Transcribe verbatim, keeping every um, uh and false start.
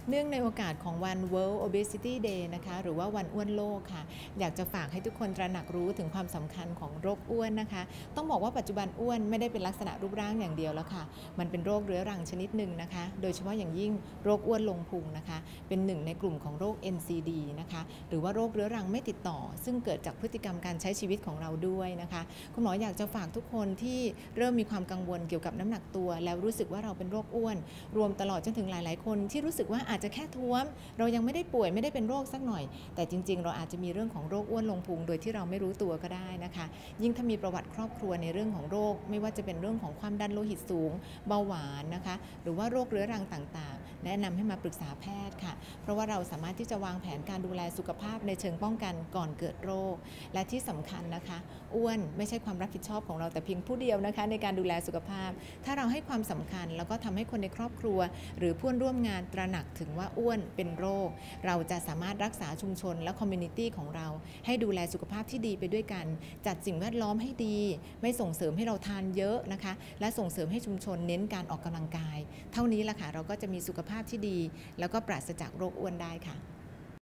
เนื่องในโอกาสของวัน World Obesity Day นะคะหรือว่าวันอ้วนโลกค่ะอยากจะฝากให้ทุกคนตระหนักรู้ถึงความสำคัญของโรคอ้วนนะคะต้องบอกว่าปัจจุบันอ้วนไม่ได้เป็นลักษณะรูปร่างอย่างเดียวแล้วค่ะมันเป็นโรคเรื้อรังชนิดหนึ่งนะคะโดยเฉพาะอย่างยิ่งโรคอ้วนลงพุงนะคะเป็นหนึ่งในกลุ่มของโรค เอ็น ซี ดี นะคะหรือว่าโรคเรื้อรังไม่ติดต่อซึ่งเกิดจากพฤติกรรมการใช้ชีวิตของเราด้วยนะคะคุณหมออยากจะฝากทุกคนที่เริ่มมีความกังวลเกี่ยวกับน้ำหนักตัวแล้วรู้สึกว่าเราเป็นโรคอ้วนรวมตลอดจนถึงหลายๆคนที่รู้สึกว่าอาจจะแค่ท้วมเรายังไม่ได้ป่วยไม่ได้เป็นโรคสักหน่อยแต่จริงๆเราอาจจะมีเรื่องของโรคอ้วนลงพุงโดยที่เราไม่รู้ตัวก็ได้นะคะยิ่งถ้ามีประวัติครอบครัวในเรื่องของโรคไม่ว่าจะเป็นเรื่องของความดันโลหิตสูงเบาหวานนะคะหรือว่าโรคเรื้อรังต่างๆแนะนำให้มาปรึกษาแพทย์ค่ะเพราะว่าเราสามารถที่จะวางแผนการดูแลสุขภาพในเชิงป้องกันก่อนเกิดโรคและที่สำคัญนะคะอ้วนไม่ใช่ความรับผิดชอบของเราแต่เพียงผู้เดียวนะคะในการดูแลสุขภาพถ้าเราให้ความสำคัญแล้วก็ทำให้คนในครอบครัวหรือเพื่อนร่วมงานตระหนักถึงว่าอ้วนเป็นโรคเราจะสามารถรักษาชุมชนและคอมมูนิตี้ของเราให้ดูแลสุขภาพที่ดีไปด้วยกันจัดสิ่งแวดล้อมให้ดีไม่ส่งเสริมให้เราทานเยอะนะคะและส่งเสริมให้ชุมชนเน้นการออกกำลังกายเท่านี้แหละค่ะเราก็จะมีสุขภาพที่ดีแล้วก็ปราศจากโรคอ้วนได้ค่ะ